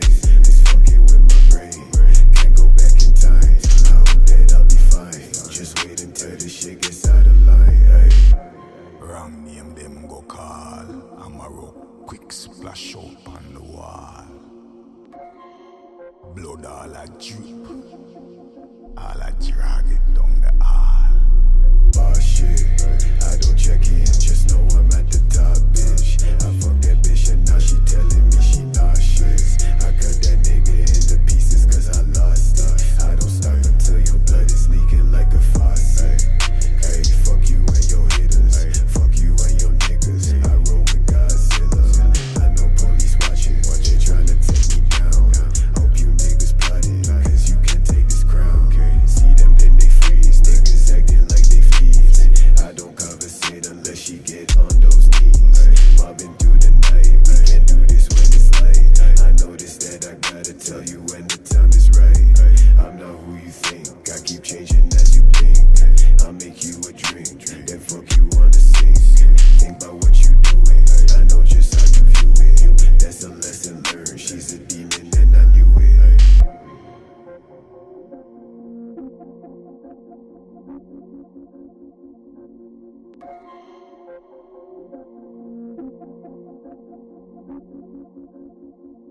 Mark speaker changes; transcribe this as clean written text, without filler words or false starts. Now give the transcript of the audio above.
Speaker 1: ways. It's fucking with my brain. Can't go back in time. I hope that I'll be fine. Just wait until this shit gets out of line. Ay.
Speaker 2: Wrong name them go call. I'm a rock quick splash up on the wall. Blood all a drip, all a drag it down the hall.
Speaker 1: Oh shit, I don't check in, just know I'm at the top.